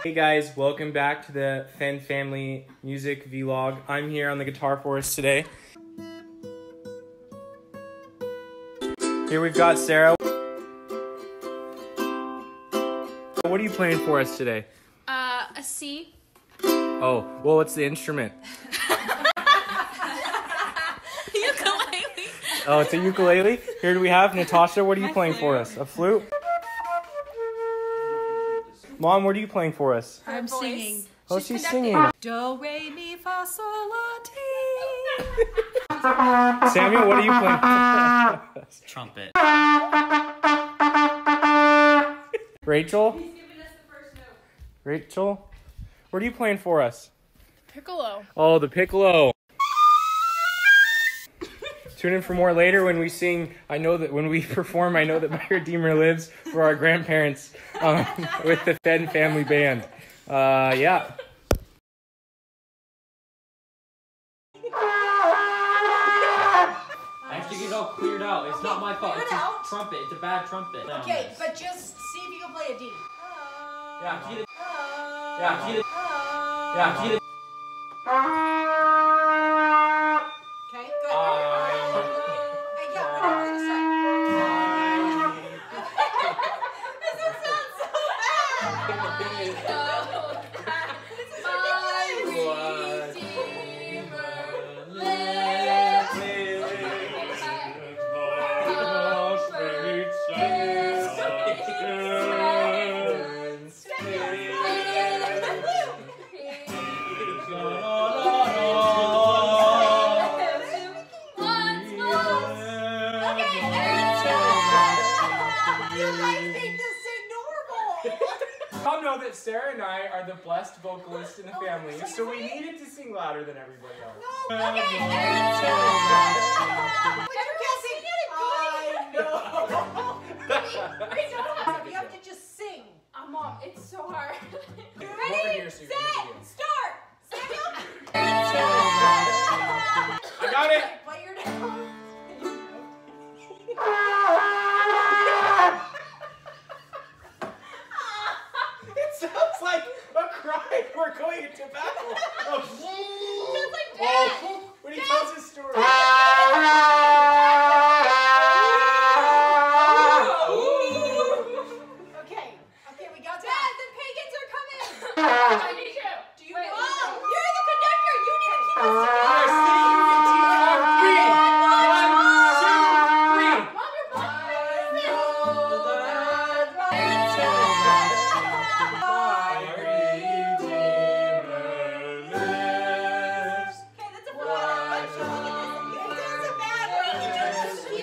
Hey guys, welcome back to the Fen Family Music Vlog. I'm here on the guitar for us today. Here we've got Sarah. What are you playing for us today? A C. Oh, well, what's the instrument? Ukulele. Oh, it's a ukulele? Here do we have Natasha. What are you playing for us? A flute? Mom, what are you playing for us? I'm singing. Oh, she's singing. Do, re, mi, fa, sol, la, ti. Samuel, what are you playing for us? Trumpet. Rachel? He's giving us the first note. Rachel? What are you playing for us? Piccolo. Oh, the piccolo. Tune in for more later when we sing. I know that when we perform, I know that my Redeemer lives for our grandparents with the Fen Family Band. Yeah. I have to get it all cleared out. It's not my fault. It's a trumpet. It's a bad trumpet. Okay, but just see if you can play a D. Yeah, keep it. Yeah, keep it. Yeah, keep it. Okay, good. Hey, yeah, we're gonna start. This sounds so bad. This is Y'all know that Sarah and I are the blessed vocalists in the family, so we needed to sing louder than everybody else. You have to just sing. Mom, it's so hard. Ready, set, start. Samuel. I got it. Play your notes. It sounds like a cry. We're going into battle. Oh, when he tells his story. Okay, we got Dad, that. the pagans are coming. I need you. Do you know? You're the conductor. You need to keep us I together. see you can teach on three. 1, 2, 3. Mom, you're blind. Okay, that's a fun. It doesn't matter. You can just keep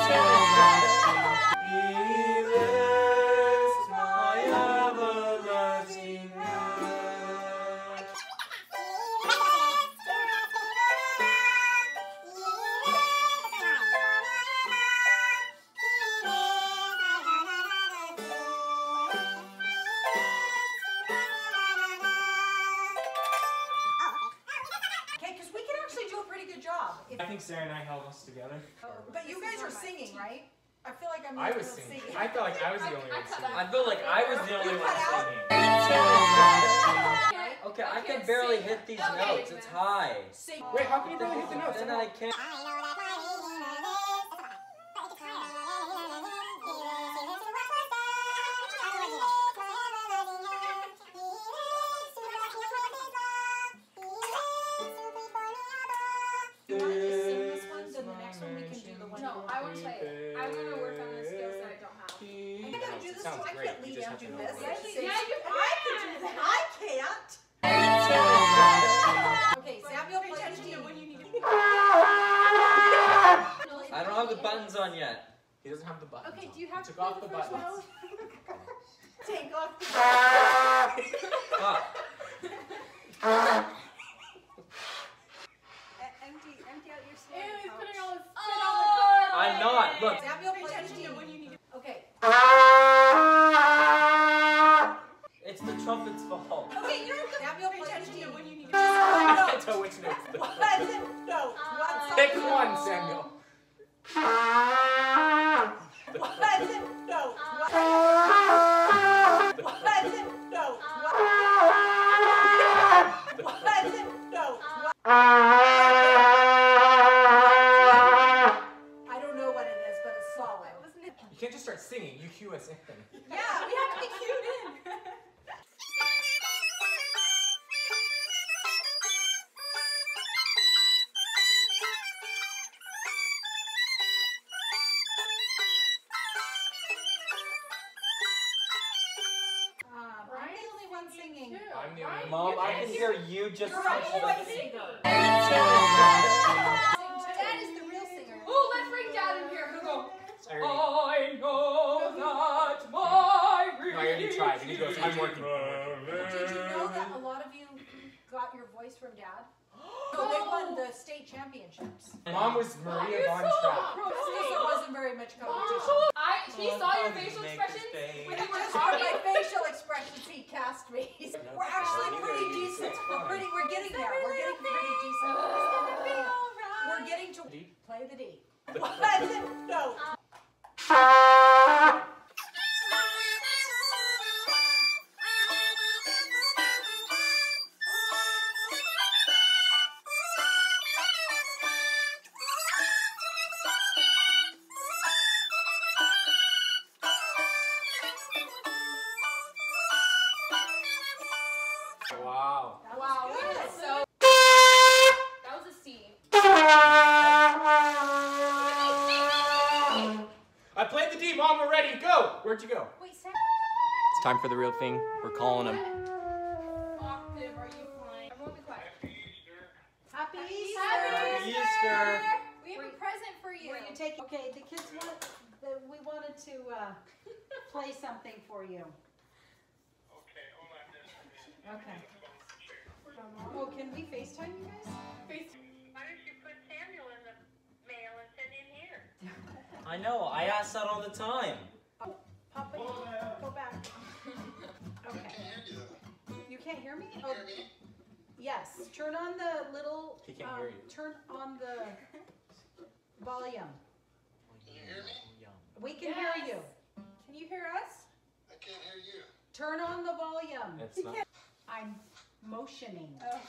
Okay, because we can actually do a pretty good job. I think Sarah and I held us together. But you guys are singing, right? I feel like I'm I was singing. I felt like I was the only one singing. I feel like I was the only one singing. Okay, I can barely hit these notes. It's high. Sing. Wait, how can you barely hit the notes? Then I can't. You want to just sing this one, then the next one we can do the one. No, I want to play it. I'm going to work on the skills that I don't have. I gotta do this Sounds too. I great. can't You leave just him have do to know this. the I words. can Yeah, you I can do that. I can't. Okay, Samuel, play the D. I don't have the buttons on yet. He doesn't have the buttons. Okay, on. do you have He to took off play the the first buttons. Take off the Ah, empty out your Ew, snare he's pouch. putting all his spit on the card. I'm not. Look. Samuel, play the D. Okay. It's the trumpet's fault. Okay, you're the Samuel, play the D. I can't tell which notes. One note. One Pick song. one, Samuel. One note. One note. I'm the only Mom, I can hear you just You're touch a boy the singer. Dad is the real singer. Oh, let's bring Dad in here. Who go? I know that my No, I already tried. And he goes, I'm working. Did you know that a lot of you got your voice from Dad? No, they won the state championships. Mom was Maria Von Trapp. Because there wasn't very much competition. He saw your facial expressions when you were Just from talking. my facial expressions, he cast me. We're actually pretty decent. We're getting there. We're getting pretty decent. We're getting to play the D. No. Wow. Wow, we did so. That was a C. I played the D, Mom, we're ready. Go! Where'd you go? Wait, Sam. It's time for the real thing. We're calling him. Octave, are you flying? Everyone be quiet. Happy Happy Easter. Easter. We have a present for you. Were you taking? Okay, the kids want. We wanted to play something for you. Okay. Oh, can we FaceTime you guys? Why don't you put Samuel in the mail and send him here? I know. I ask that all the time. Papa, go back. Okay. You can't hear me? Oh, yes. Turn on the little. He can't hear you. Turn on the volume. Can you hear me? We can hear you. Can you hear us? I can't hear you. Turn on the volume. It's not. I'm motioning.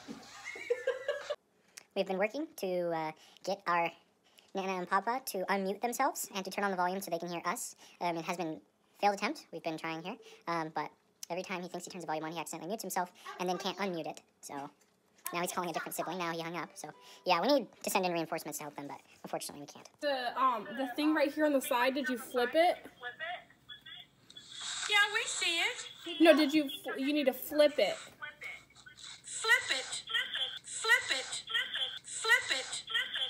We've been working to get our Nana and Papa to unmute themselves and to turn on the volume so they can hear us. It has been a failed attempt. We've been trying here, but every time he thinks he turns the volume on, he accidentally mutes himself and then can't unmute it. So now he's calling a different sibling. Now he hung up. So yeah, we need to send in reinforcements to help them, but unfortunately we can't. The thing right here on the side, did you flip it? Flip it? Yeah, we see it. No, did you need to flip it. Flip it. Flip it. Flip it.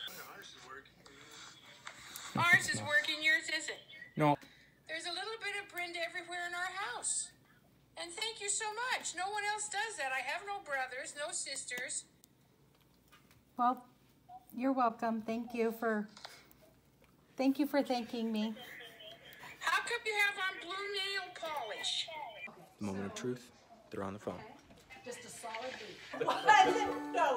Ours is working, yours isn't. No. There's a little bit of Brenda everywhere in our house. And thank you so much. No one else does that. I have no brothers, no sisters. Well, you're welcome. Thank you for thanking me. How come you have on blue nail polish? Moment of truth. They're on the phone. Just a solid beat. No.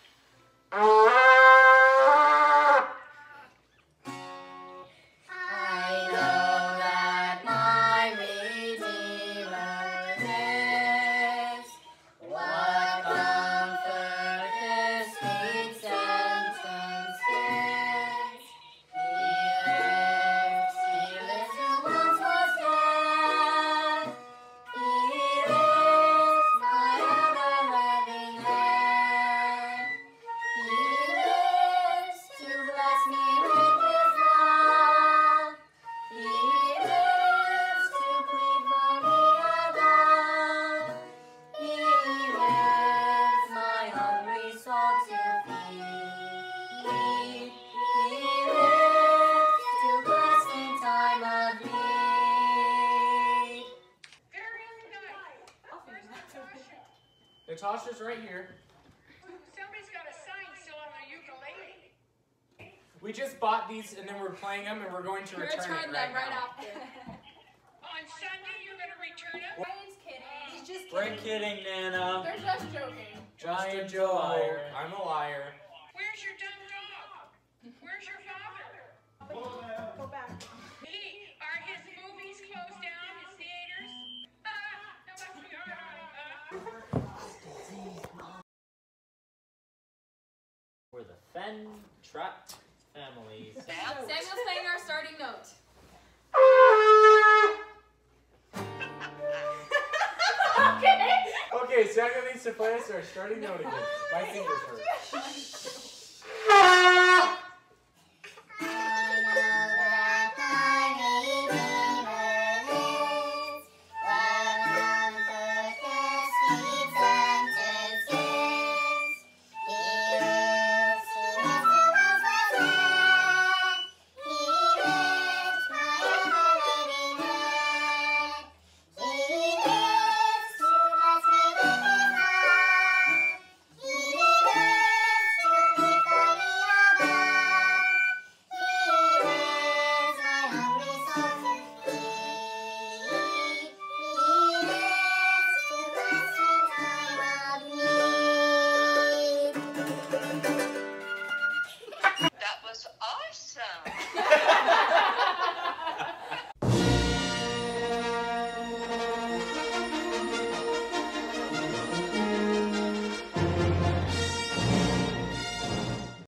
Natasha's right here. Somebody's got a sign still on their ukulele. We just bought these and then we're playing them and we're going to return it them right now. after. On Sunday, you're going to return them? Ryan's kidding. He's just We're kidding. kidding, Nana. They're just joking. Giant Joe. Joe. I'm a liar. Where's your dumb dog? Where's your father? Go back. Are his movies closed down, his theaters? That must be We're the Fen Trapped families. Samuel's playing our starting note. Okay, Samuel needs to play us our starting note again. My fingers hurt.